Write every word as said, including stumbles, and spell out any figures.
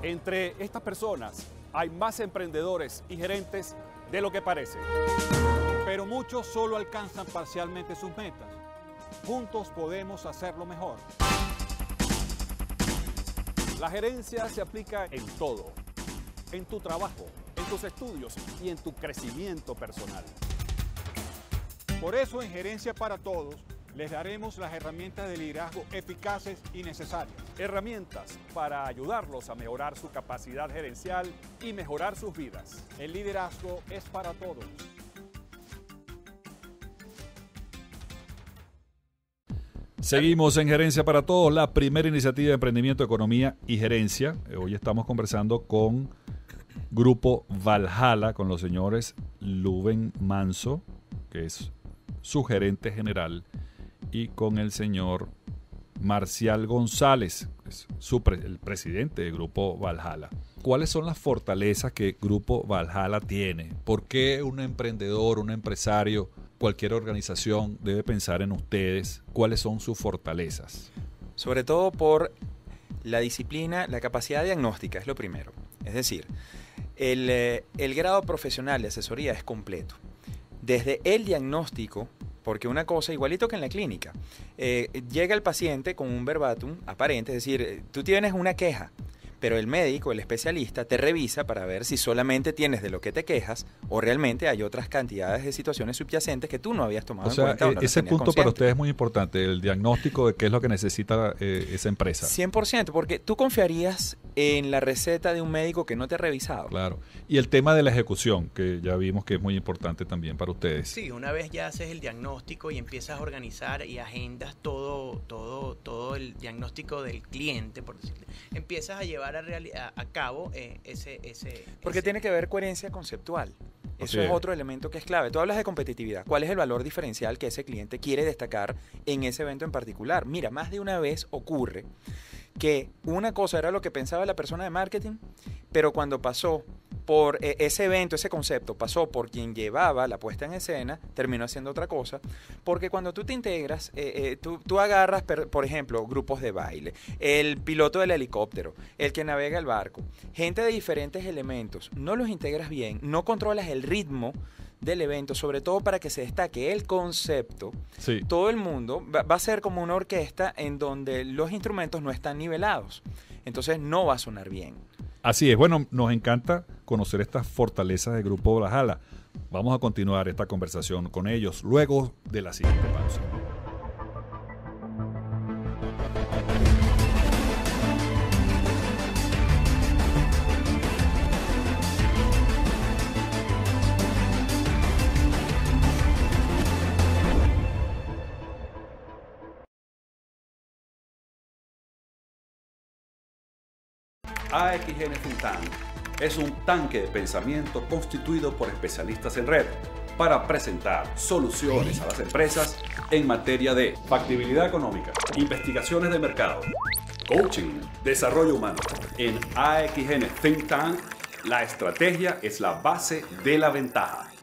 Entre estas personas hay más emprendedores y gerentes de lo que parece. Pero muchos solo alcanzan parcialmente sus metas. Juntos podemos hacerlo mejor. La gerencia se aplica en todo, en tu trabajo, en tus estudios y en tu crecimiento personal. Por eso en Gerencia para Todos les daremos las herramientas de liderazgo eficaces y necesarias. Herramientas para ayudarlos a mejorar su capacidad gerencial y mejorar sus vidas. El liderazgo es para todos. Seguimos en Gerencia para Todos, la primera iniciativa de emprendimiento, economía y gerencia. Hoy estamos conversando con Grupo Valhalla, con los señores Luven Manso, que es su gerente general, y con el señor Marcial González, que es su pre el presidente del Grupo Valhalla. ¿Cuáles son las fortalezas que Grupo Valhalla tiene? ¿Por qué un emprendedor, un empresario, cualquier organización debe pensar en ustedes? ¿Cuáles son sus fortalezas? Sobre todo por la disciplina, la capacidad diagnóstica es lo primero. Es decir, el, eh, el grado profesional de asesoría es completo. Desde el diagnóstico, porque una cosa, igualito que en la clínica, eh, llega el paciente con un verbatim aparente, es decir, tú tienes una queja, pero el médico, el especialista, te revisa para ver si solamente tienes de lo que te quejas o realmente hay otras cantidades de situaciones subyacentes que tú no habías tomado o sea, en cuenta. O no ese punto consciente. para ustedes es muy importante, el diagnóstico de qué es lo que necesita eh, esa empresa. cien por ciento, porque tú confiarías en la receta de un médico que no te ha revisado. Claro. Y el tema de la ejecución, que ya vimos que es muy importante también para ustedes. Sí, una vez ya haces el diagnóstico y empiezas a organizar y agendas todo, todo, todo el diagnóstico del cliente, por decirlo, empiezas a llevar a, a, a cabo eh, ese, ese... Porque ese... tiene que ver coherencia conceptual. Eso es. es otro elemento que es clave. Tú hablas de competitividad. ¿Cuál es el valor diferencial que ese cliente quiere destacar en ese evento en particular? Mira, más de una vez ocurre que una cosa era lo que pensaba la persona de marketing, pero cuando pasó por eh, ese evento, ese concepto, pasó por quien llevaba la puesta en escena, terminó haciendo otra cosa, porque cuando tú te integras, eh, eh, tú, tú agarras, per, por ejemplo, grupos de baile, el piloto del helicóptero, el que navega el barco, gente de diferentes elementos, no los integras bien, no controlas el ritmo del evento, sobre todo para que se destaque el concepto. Sí. Todo el mundo va, va a ser como una orquesta en donde los instrumentos no están nivelados, entonces no va a sonar bien. Así es, bueno, nos encanta conocer estas fortalezas del Grupo Valhalla. Vamos a continuar esta conversación con ellos luego de la siguiente pausa. A X N Think Tank es un tanque de pensamiento constituido por especialistas en red para presentar soluciones a las empresas en materia de factibilidad económica, investigaciones de mercado, coaching, desarrollo humano. En A X N Think Tank, la estrategia es la base de la ventaja.